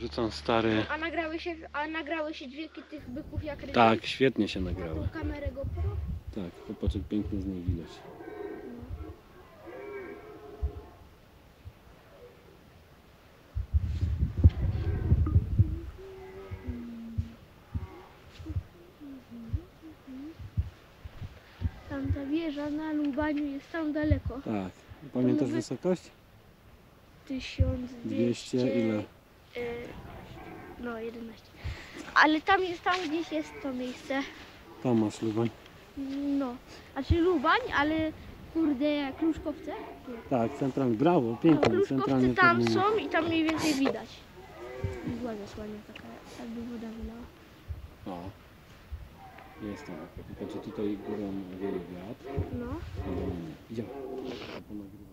Rzucam stary. A nagrały się dźwięki tych byków jak ryby? Tak, świetnie się Na nagrały. tą kamerę GoPro? Tak, chłopaczek pięknie z niej widać. Tam ta wieża na Lubaniu jest tam daleko. Tak. Pamiętasz To wysokość? 1200 ile? No 11. Ale tam gdzieś jest to miejsce. Tam masz Lubań. No. Znaczy Lubań, ale kurde, Kruszkowce? Nie. Tak, centralnie. Brawo, pięknie. Kruszkowce Centralnie tam pod nimi. są i tam mniej więcej widać. Mgła zasłania taka, jakby woda wylała. O. Jest tam. Tylko, że tutaj górą wieje wiatr. No. Idziemy. Ja ponagrywam.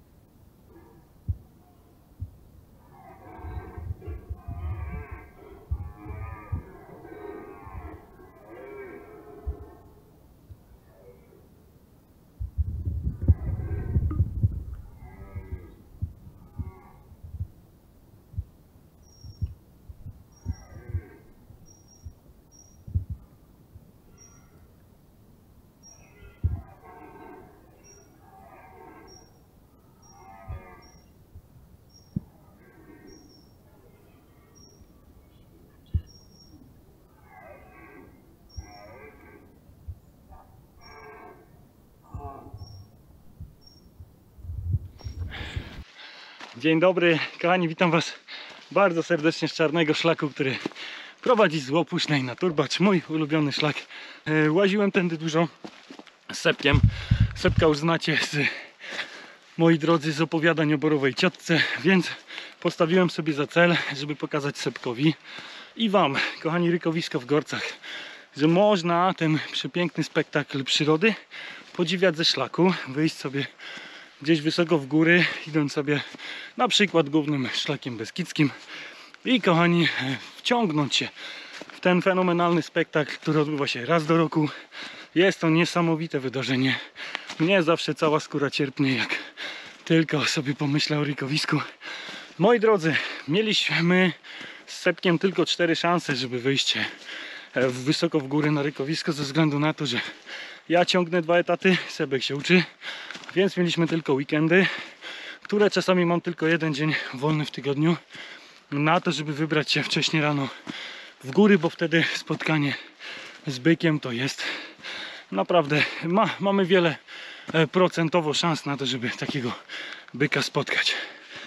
Dzień dobry, kochani, witam Was bardzo serdecznie z Czarnego Szlaku, który prowadzi z Łopusznej na Turbacz, mój ulubiony szlak. Łaziłem tędy dużo z Sepkiem. Sepka już znacie z, moi drodzy, z opowiadań o Borowej Ciotce, więc postawiłem sobie za cel, żeby pokazać Sepkowi i Wam, kochani, rykowisko w Gorcach, że można ten przepiękny spektakl przyrody podziwiać ze szlaku, wyjść sobie gdzieś wysoko w góry, idąc sobie na przykład głównym szlakiem beskidzkim i, kochani, wciągnąć się w ten fenomenalny spektakl, który odbywa się raz do roku. Jest to niesamowite wydarzenie. Mnie zawsze cała skóra cierpnie, jak tylko sobie pomyślę o rykowisku. Moi drodzy, mieliśmy z Sepkiem tylko 4 szanse, żeby wyjść wysoko w górę na rykowisko, ze względu na to, że ja ciągnę 2 etaty, Sebek się uczy, więc mieliśmy tylko weekendy, które czasami mam tylko 1 dzień wolny w tygodniu na to, żeby wybrać się wcześniej rano w góry, bo wtedy spotkanie z bykiem to jest naprawdę, mamy wiele procentowo szans na to, żeby takiego byka spotkać.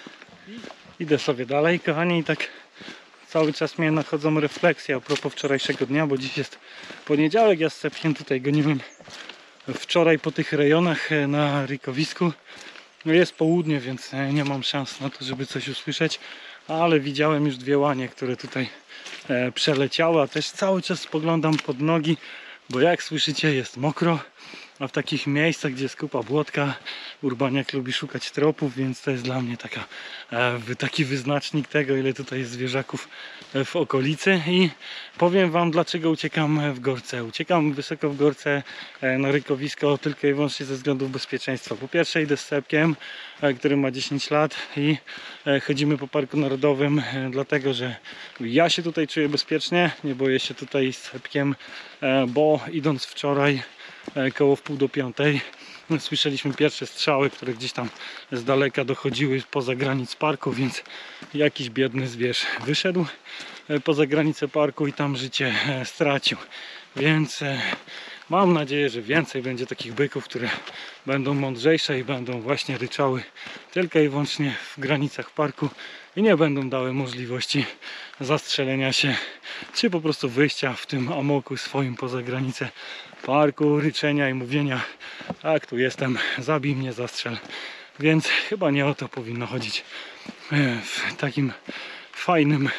Idę sobie dalej, kochani, i tak cały czas mnie nachodzą refleksje a propos wczorajszego dnia, bo dziś jest poniedziałek, ja z Sepkiem tutaj goniłem wczoraj po tych rejonach na rykowisku. No jest południe, więc nie mam szans na to, żeby coś usłyszeć, ale widziałem już 2 łanie, które tutaj przeleciały, a też cały czas spoglądam pod nogi, bo jak słyszycie, jest mokro, a w takich miejscach, gdzie jest kupa błotka, urbaniak lubi szukać tropów, więc to jest dla mnie taki wyznacznik tego, ile tutaj jest zwierzaków w okolicy. I powiem Wam, dlaczego uciekam w Gorce. Uciekam wysoko w Gorce na rykowisko tylko i wyłącznie ze względów bezpieczeństwa. Po pierwsze, idę z Sepkiem, który ma 10 lat, i chodzimy po Parku Narodowym, dlatego że ja się tutaj czuję bezpiecznie, nie boję się tutaj z Sepkiem, bo idąc wczoraj koło wpół do 5 słyszeliśmy pierwsze strzały, które gdzieś tam z daleka dochodziły poza granic parku, więc jakiś biedny zwierz wyszedł poza granicę parku i tam życie stracił. Więc mam nadzieję, że więcej będzie takich byków, które będą mądrzejsze i będą właśnie ryczały tylko i wyłącznie w granicach parku i nie będą dały możliwości zastrzelenia się, czy po prostu wyjścia w tym amoku swoim poza granicę parku, ryczenia i mówienia: tak, tu jestem, zabij mnie, zastrzel. Więc chyba nie o to powinno chodzić w takim fajnym,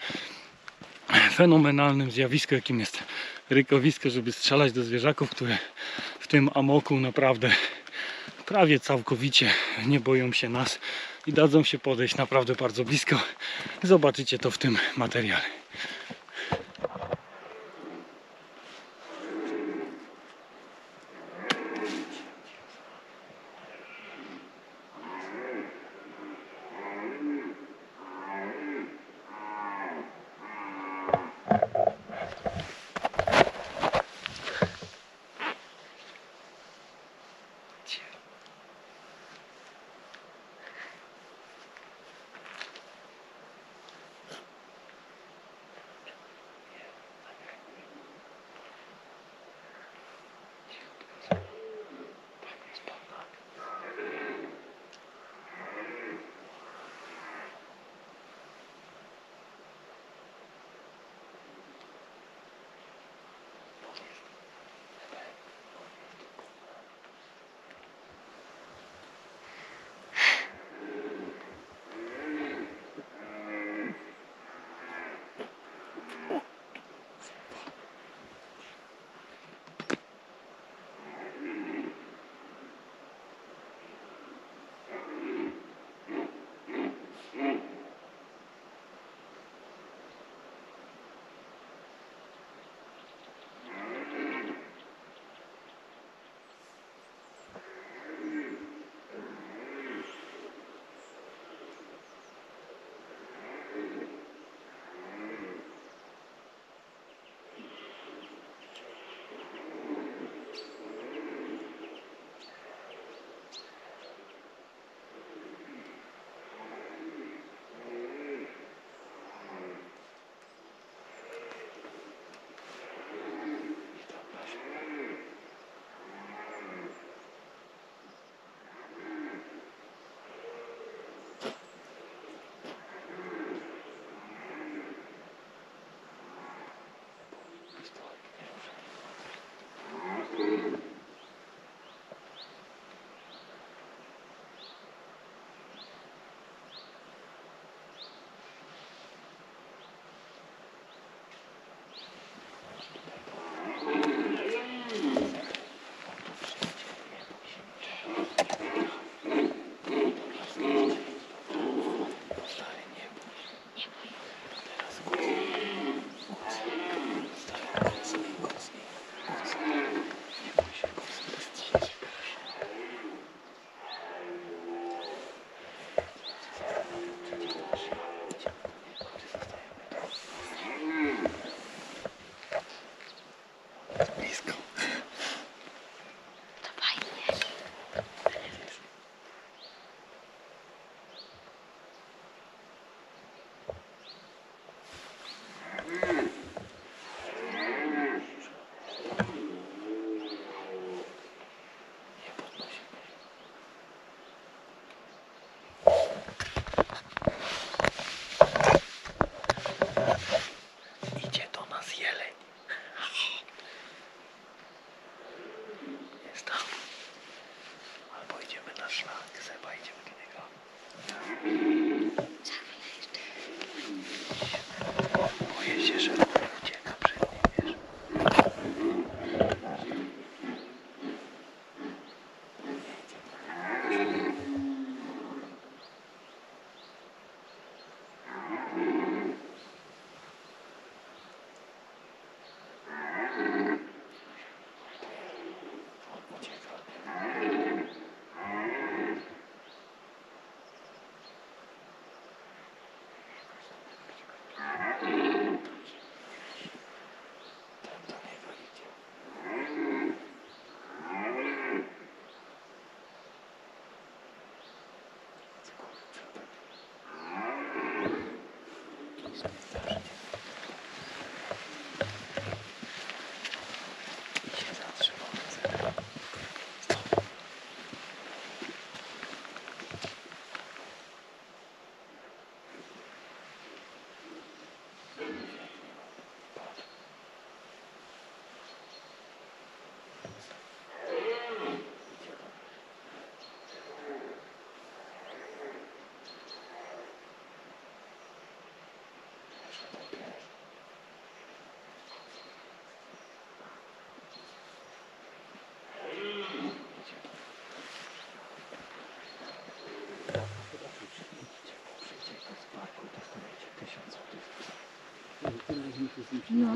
fenomenalnym zjawisku, jakim jest rykowisko, żeby strzelać do zwierzaków, które w tym amoku naprawdę prawie całkowicie nie boją się nas i dadzą się podejść naprawdę bardzo blisko. Zobaczycie to w tym materiale. szlak, Seba, idziemy do niego. Boję się, że ucieka przed nim, wiesz. No.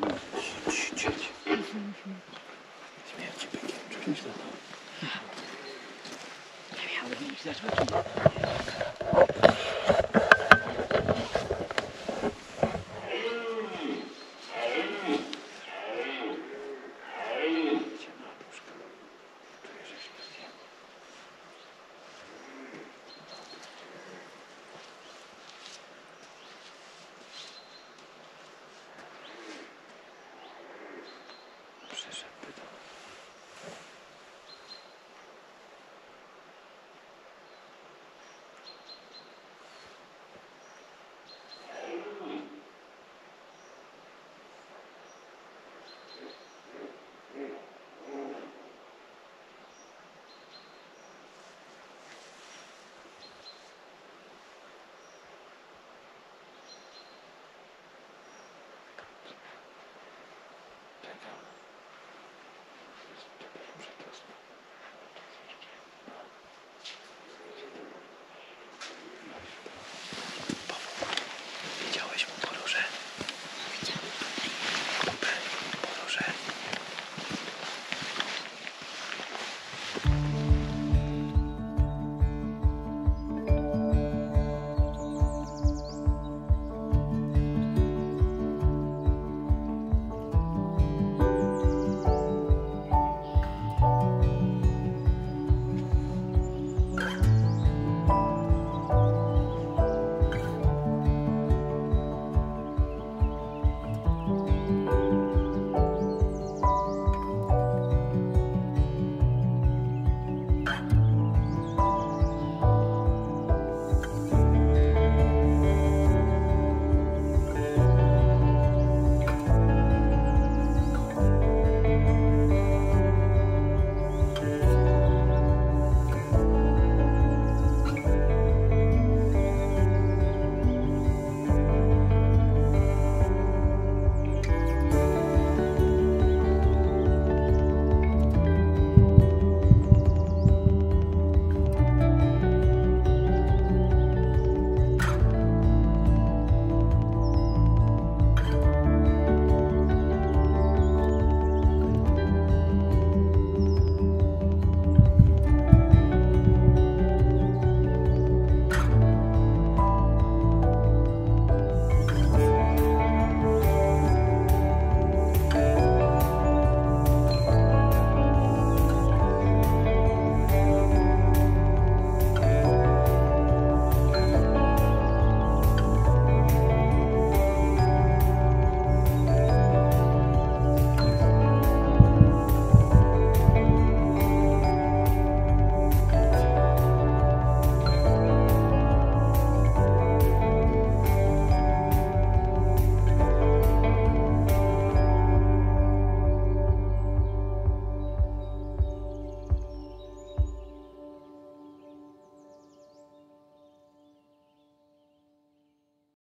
Śmierci bykiem, czujesz to? Nie miałem nic.